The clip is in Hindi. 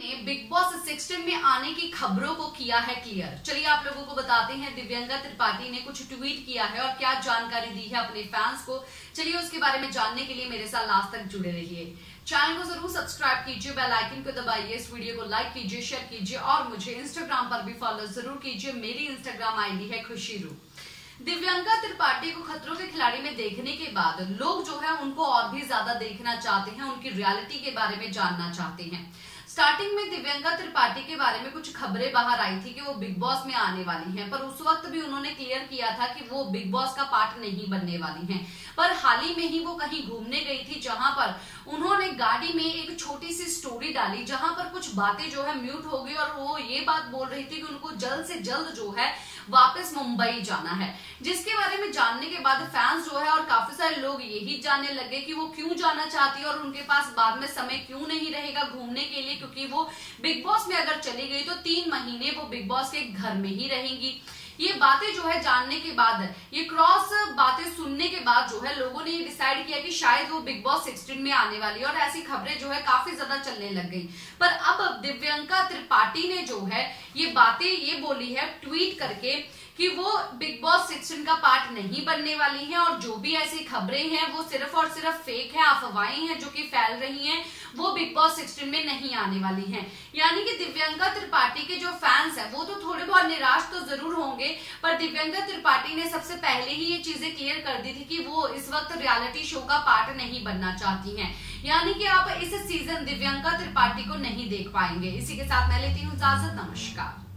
ने बिग बॉस 16 में आने की खबरों को किया है क्लियर। चलिए आप लोगों को बताते हैं दिव्यंका त्रिपाठी ने कुछ ट्वीट किया है और क्या जानकारी दी है अपने फैंस को। चलिए उसके बारे में जानने के लिए मेरे साथ लास्ट तक जुड़े रहिए। चैनल को जरूर सब्सक्राइब कीजिए, बेल आइकन को दबाइए, इस वीडियो को लाइक कीजिए, शेयर कीजिए और मुझे इंस्टाग्राम पर भी फॉलो जरूर कीजिए। मेरी इंस्टाग्राम आईडी है खुशीरू। दिव्यंका त्रिपाठी को खतरों के खिलाड़ी में देखने के बाद लोग जो है उनको और भी ज्यादा देखना चाहते हैं, उनकी रियलिटी के बारे में जानना चाहते हैं। स्टार्टिंग में दिव्यंका त्रिपाठी के बारे में कुछ खबरें बाहर आई थी कि वो बिग बॉस में आने वाली हैं, पर उस वक्त भी उन्होंने क्लियर किया था कि वो बिग बॉस का पार्ट नहीं बनने वाली हैं। पर हाल ही में ही वो कहीं घूमने गई थी, जहां पर उन्होंने गाड़ी में एक छोटी सी स्टोरी डाली, जहां पर कुछ बातें जो है म्यूट हो गई और वो ये बात बोल रही थी कि उनको जल्द से जल्द जो है वापस मुंबई जाना है। जिसके बारे में जानने के बाद फैंस जो है और काफी सारे लोग यही जानने लगे कि वो क्यों जाना चाहती है और उनके पास बाद में समय क्यों नहीं रहेगा घूमने के लिए, क्योंकि वो बिग बॉस में अगर चली गई तो 3 महीने वो बिग बॉस के घर में ही रहेंगी। ये बातें जो है जानने के बाद, ये क्रॉस बातें सुनने के बाद जो है लोगों ने ये डिसाइड किया कि शायद वो बिग बॉस 16 में आने वाली है और ऐसी खबरें जो है काफी ज्यादा चलने लग गई। पर अब दिव्यंका त्रिपाठी ने जो है ये बातें ये बोली है ट्वीट करके कि वो बिग बॉस 16 का पार्ट नहीं बनने वाली हैं और जो भी ऐसी खबरें हैं वो सिर्फ और सिर्फ फेक है, अफवाहें हैं जो कि फैल रही हैं, वो बिग बॉस 16 में नहीं आने वाली हैं। यानी कि दिव्यंका त्रिपाठी के जो फैंस हैं वो तो थोड़े बहुत निराश तो जरूर होंगे, पर दिव्यंका त्रिपाठी ने सबसे पहले ही ये चीजें क्लियर कर दी थी कि वो इस वक्त रियलिटी शो का पार्ट नहीं बनना चाहती हैं। यानी कि आप इस सीजन दिव्यंका त्रिपाठी को नहीं देख पाएंगे। इसी के साथ मैं लेती हूँ इजाजत। नमस्कार।